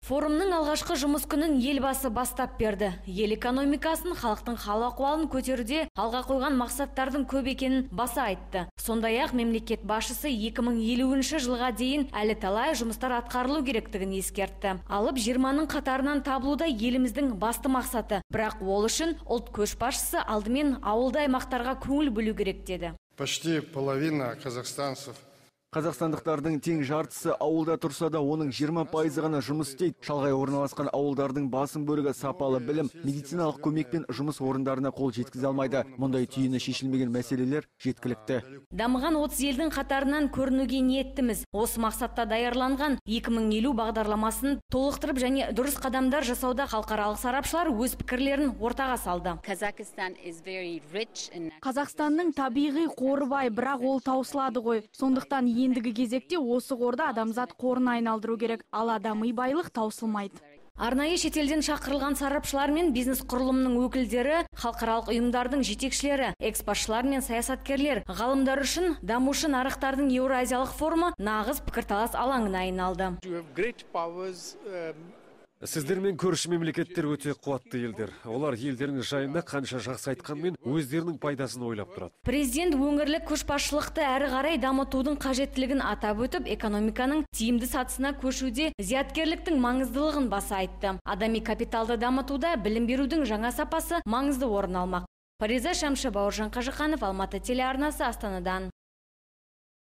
Форумның алғашқы жұмыс күнін елбасы бастап берді. Ел экономикасын, халықтың хал ахуалын көтеруде алға қойған мақсаттардың көп екенін баса айтты. Сондай-ақ мемлекет басшысы 2050 жылға дейін әлі талай жұмыстар атқарылу керектігін ескертті. Алып 20-ның қатарынан табылуда еліміздің басты мақсаты. Бірақ ол үшін ұлт көшбасшысы алдымен ауылды аймақтарға көңіл бөлу керек деді. Почти половина казахстанцев. Қазақстандықтардың тең жартысы ауылда тұрса да, оның 20% ғана жұмыс істейді. Шалғай орналасқан ауылдардың басым бөлігі сапалы білім, медициналық көмекпен жұмыс орындарына қол жеткізе алмайды. Мұндай түйіні шешілмеген мәселелер жеткілікті. Дамыған 30 елдің қатарынан көрінуге ниеттіміз. Осы мақсатта даярланған 2050 бағдарламасын толықтырып және дұрыс қадамдар жасауда халықаралық сарапшылар өз пікірлерін ортаға салды. Қазақстанның табиғи қоры бай, бірақ ол таусылады ғой. Сондықтан ендігі кезекте осы қорды адамзат қорына айналдыру керек. Ал адами байлық таусылмайды. Арнайы шетелден шақырылған сарапшылар мен бизнес құрылымның өкілдері, халықаралық ұйымдардың жетекшілері, экспортшылар мен саясаткерлер, ғалымдар үшін дамушы нарықтардың Еуразиялық форумы нағыз пікірталас алаңына айналды. Сіздермен көрші мемлекеттер өте қуатты елдер. Олар елдерінің жайында қанша жақсы айтқанмен өздерінің пайдасын ойлап тұрады. Президент өңірлік көшбасшылықты әрі қарай дамытудың қажеттілігін атап өтіп, экономиканың тиімді сатысына көшуде зияткерліктің маңыздылығын баса айтты. Адами капиталды дамытуда білім берудің жаңа сапасы маңызды орын алмақ. Фариза Шамшы, Бауыржан Қажықанов, Алматы телеарнасы, Астанадан.